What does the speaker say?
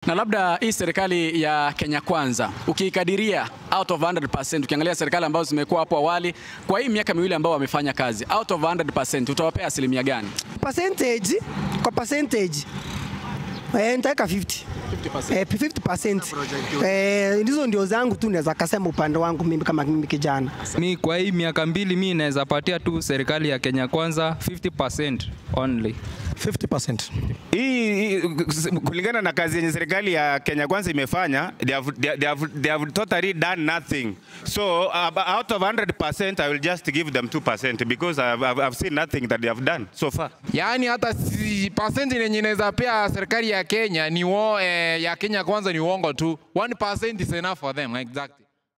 Na labda hii serikali ya Kenya Kwanza, ukikadiria out of 100%, ukiangalia serikali ambazo zimekuwa hapo awali, kwa hii miaka miwili ambao wamefanya kazi, out of 100%, utawapea asilimia gani? Percentage, kwa percentage, nitaweka 50%. 50%. Ndizo ndio zangu tu naweza kusema upande wangu mimi kama mimi kijana. Mimi kwa hii miaka mbili mimi naweza patia tu serikali ya Kenya Kwanza 50% only. 50%. Hii kulingana na kazi yenye serikali ya Kenya Kwanza imefanya, they have totally done nothing. So out of 100%, I will just give them 2% because I've seen nothing that they have done so far. Yani hata percent yenye inaweza pea serikali ya Kenya ni ya Kenya Kwanza ni uongo tu. 1% is enough for them, exactly.